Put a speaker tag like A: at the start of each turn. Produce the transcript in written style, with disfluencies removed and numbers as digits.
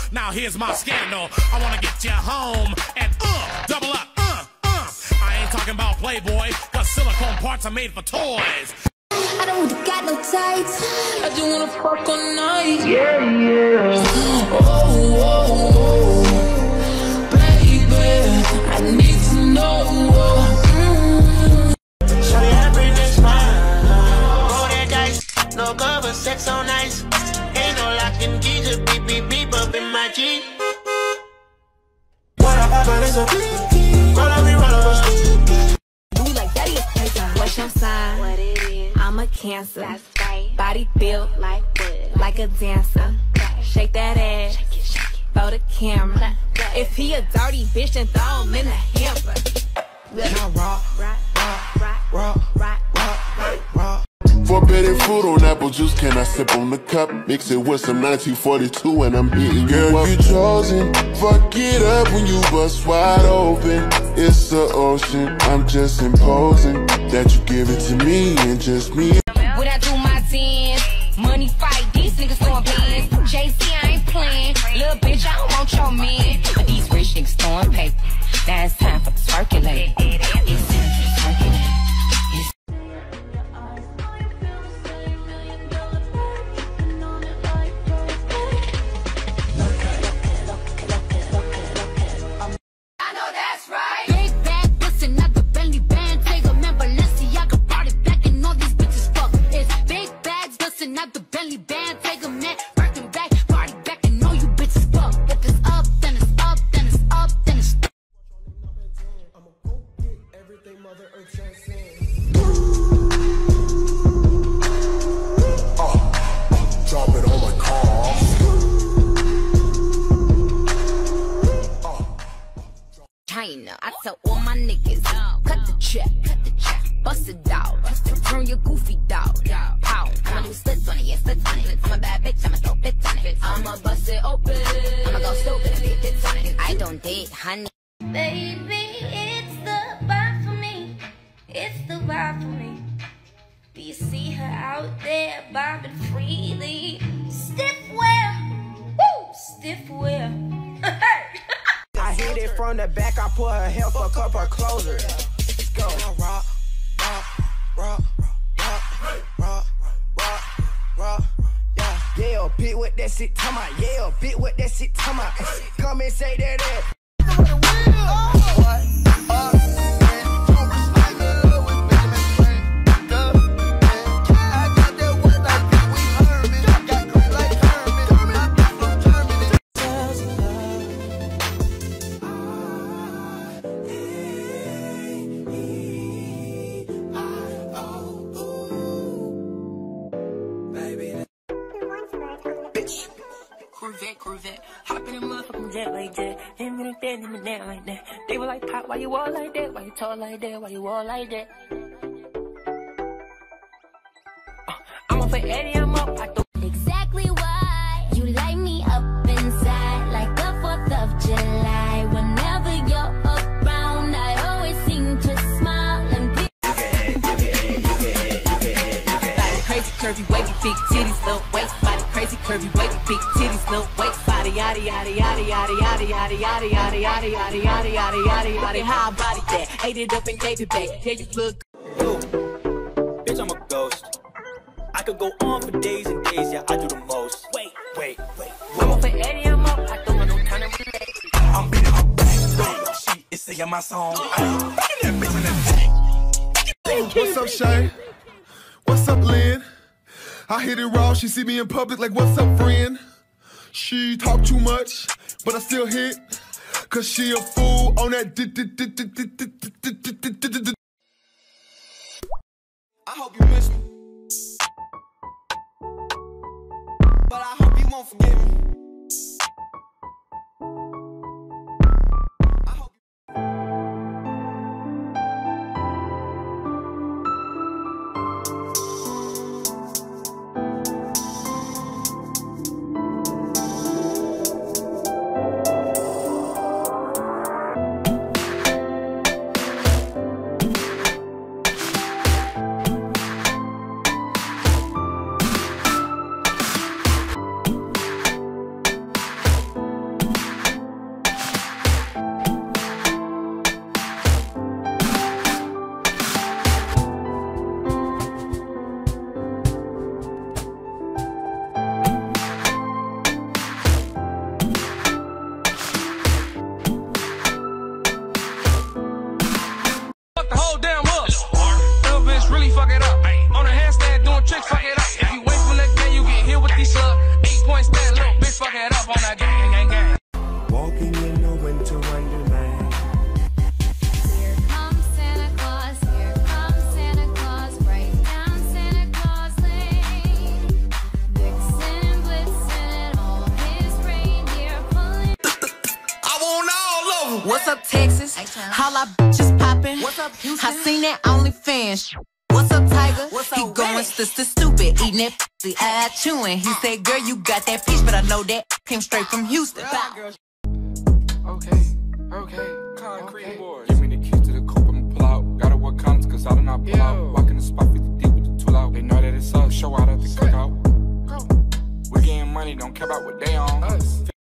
A: Now here's my scandal. I wanna get you home and double up. I ain't talking about Playboy, cause silicone parts are made for toys.
B: I don't want to got no tights. I just wanna fuck all night.
C: Yeah, yeah.
B: Oh, baby, I need to know.
C: Show you how to bring this fine. Roll that dice, no cover, sex on ice. Ain't no locking key, just beep, beep, beep up in my G. What up, Papa, it's a roll up, roll up.
D: Do we like daddy? What's your sign?
E: What it is?
D: I'm a Cancer.
E: That's right.
D: Body built
E: Like what?
D: like a dancer. Shake that ass for the camera. If he a dirty bitch, then throw him in the hamper.
F: Forbidden fruit on apple juice, can I sip on the cup? Mix it with some 1942 and I'm hitting you up. You chosen, fuck it up when you bust wide open. It's the ocean, I'm just imposing that you give it to me and just me.
D: When I do my dance, money fight, these niggas throwing bands. Jay-Z, I ain't playing. Little bitch, I don't want your man. But these rich niggas throwing paper. Now it's time for the circulate. It's time for the circulate.
B: Not the Bentley band, take a man, working back, party back, and know you bitches fuck. If it's up, then it's up, then it's up, then it's up.
G: I'ma go get everything Mother Earth transcends. Drop it on my car.
D: China, I tell all my niggas, cut the check, bust it out, turn your goofy dog, pow. I'ma do splits on it, yeah, splits on it. I'm a bad bitch, I'ma throw bits on it. I'ma bust it open, I'ma go stupid and get bits on it. I don't date, honey.
E: Baby, it's the vibe for me. It's the vibe for me. Do you see her out there bobbing freely? Stiff wear, woo, stiff wear.
G: I hit it from the back, I put her hair, fuck up her closer. Let's go. Rock, yeah. Yeah, a bit with that shit, come on. Yeah, a bit with that shit, come on. Come and say that.
H: Corvette, hop in a motherfucking jet like that. Him in that, him in that like that. They were like, Pop, why you all like that? Why you tall like that? Why you all like that? I'm up for Eddie, I'm up. I thought
B: Exactly why you light me up inside like the 4th of July. Whenever you're around, I always seem to smile and be.
D: Body crazy, curvy, wavy, big titties, little waist. Body crazy, curvy, wavy, big titties, little waist. Body yaddy yaddy yaddy yaddy yaddy yaddy yaddy yaddy yaddy yaddy yaddy yaddy yaddy yaddy. How I body that? Ate it up and gave it back. Yeah, you look.
I: Bitch, I'm a ghost. I could go on for days and days, yeah, I do the most. Wait.
H: I'm up for Eddie, I'm up. I don't want no time to relate.
I: I'm beating her back. She is singing my song.
G: What's up, Shay? What's up, Lynn? I hit it raw, she see me in public like, what's up, friend? She talk too much, but I still hit, cause she a fool on that. I hope you miss me, but I hope you won't forget me.
J: What's up, Texas? How I bitches poppin'? What's up, Houston? I seen that OnlyFans. What's up, Tiger? He going stupid, eating that pussy, eye chewing. He said, girl, you got that peach, but I know that came straight from Houston.
K: Okay. Concrete boys. Give me the keys to the coupe, I'ma pull out. Gotta work condoms, cause I do not pull out. Walk in the spot 50 deep with the tool out. They know that it's us, show out at the cookout. We getting money, don't care about what they on.